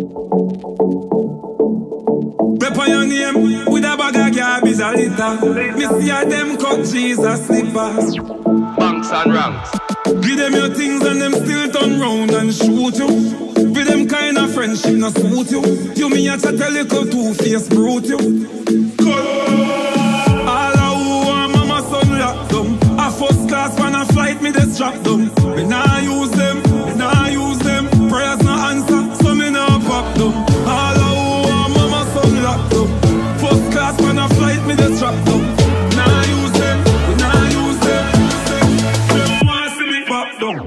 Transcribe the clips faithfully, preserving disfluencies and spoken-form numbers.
Rep on your name with a bag of garbage a litter. Me see a them cut Jesus slippers. Banks and ranks. Give them your things and them still turn round and shoot you. With them kind of friendship no suit you. You me a chat a little two-faced brute you. All a who and mama son lock them. A first class when a flight me they strap them. Me nah use them, me nah use them. Prayers no answer, so me nah pop them. All a who and mama son lock them. First class when a flight me they strap them. Nah use them, me nah use them. Them want see me pop them.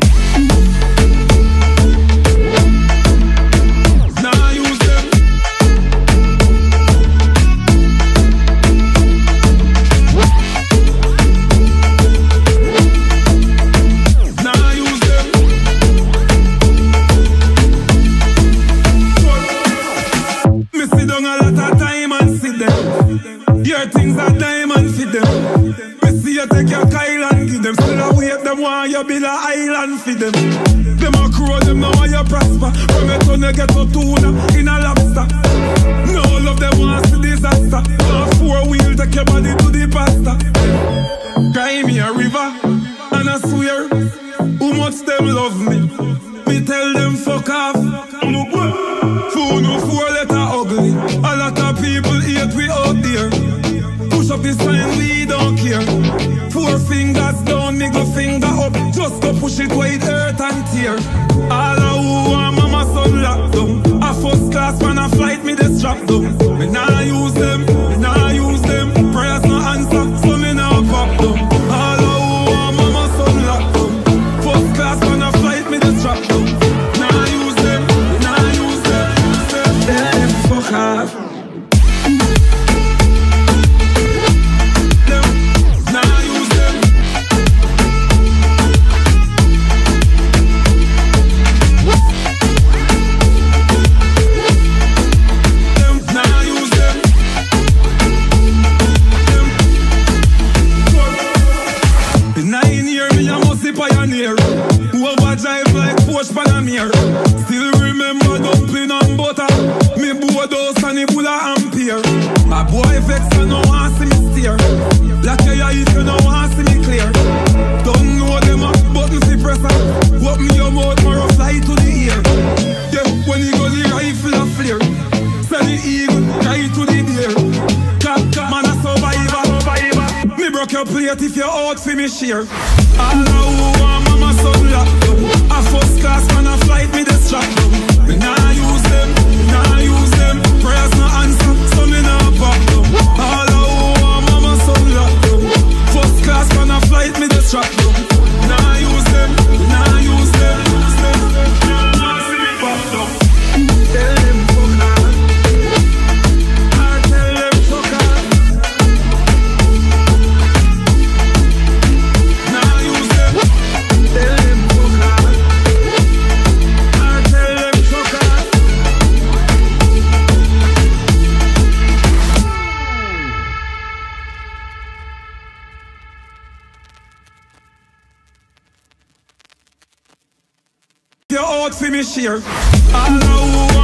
Things are diamond for them. We see you take your Kyle and give them. Still a wait them want you build a island for them. Them a crow them now want you prosper. From your turn you get a tuna in a lobster. No love them want see disaster. Now four wheel take your body to the pasta. Cry me a river and I swear who much them love me. Me tell them fuck off. Fool no four letter ugly. A lot of people hate we out there. Push up this sign, we don't care. Four fingers down, middle finger up. Just go push it wide, earth and tear. All a who and mama son lock them. A first class when a flight me they strap them. Me nah use them, me nah use them. Prayers no answer, so me nah pop them. All a who and mama son lock them. First class when a flight me they strap them. Nah use them, me nah use them. Tell them fuck off. Still remember dumpling and butter. Me bodos and the bulla ampere. A boy vex and no want see me steer. Black your eye if you no want see me clear. Don't know them a button fi presser. Open your mouth more fly to the ear. Yeah, when you go the rifle a flare. Send the eagle right to the deer. Cap cap man a survivor. Me broke your plate if you're out fi me share. All a who and mama son lock them. A first class man a flight me they strap them. Me nah use them, me nah use them. Prayers no answer, so me nah pop them. All a who and mama son lock them. First class man a flight me they strap them. Nah use them, me nah use them. Nah see me pop them. Tell them fuck off. I tell them fuck off. Nah use them. Tell them fuck off. I tell them fuck off. You're out for me share. I know